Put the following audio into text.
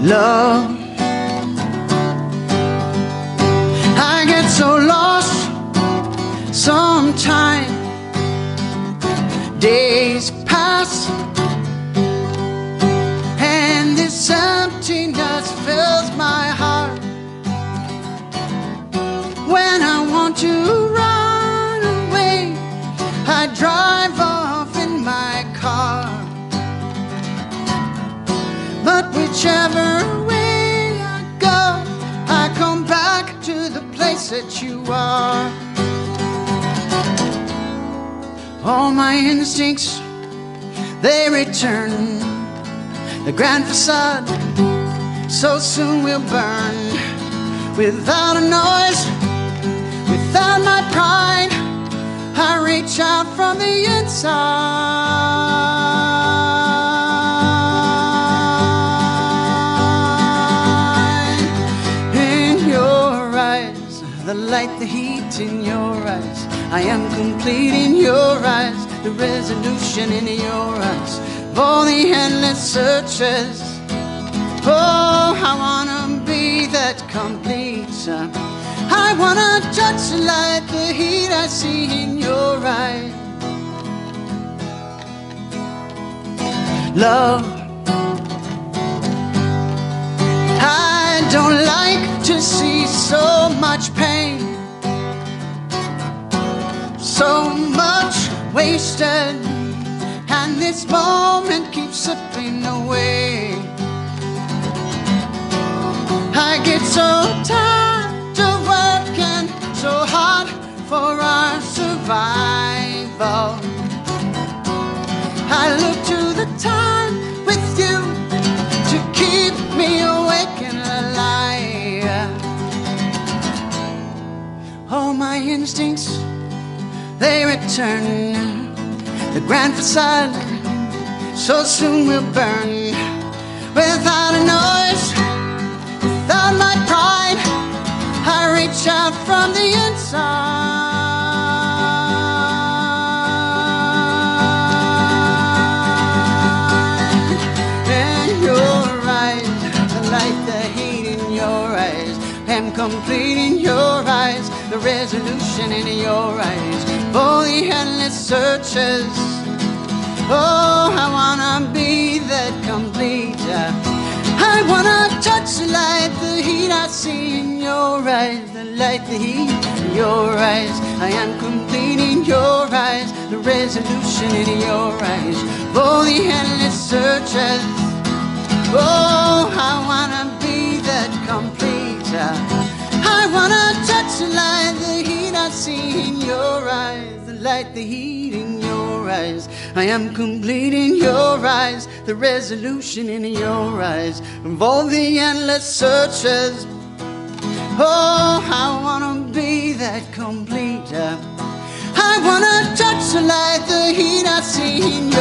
love. I get so lost sometimes. Days pass and this emptiness fills my heart. When I want to run away, I drive off in my car. But whichever way I go, I come back to the place that you are. All my instincts, they return. The grand facade so soon will burn. Without a noise, without my pride, I reach out from the inside. In your eyes, the light, the heat in your eyes, I am complete in your eyes. The resolution in your eyes, of all the endless searches. Oh, I wanna be that complete. I wanna touch the light, the heat I see in your eyes. Love, I don't like to see so much pain, so much wasted, and this moment keeps slipping away. I get so tired of working so hard for our survival. I look to the time with you to keep me awake and alive. All my instincts, they return. The grand facade so soon will burn. Without a noise, without my pride, I reach out from the inside. In your eyes, the light, the heat in your eyes, am complete in your eyes. The resolution in your eyes, for the endless searches. Oh, I wanna be that complete. I wanna touch the light, the heat I see in your eyes. The light, the heat in your eyes, I am complete in your eyes. The resolution in your eyes, for the endless searches. Oh, I wanna be that complete. I wanna touch the light, the heat I see in your eyes. The light, the heat in your eyes, I am complete in your eyes. The resolution in your eyes, of all the endless searches. Oh, I wanna be that complete. I wanna touch the light, the heat I see in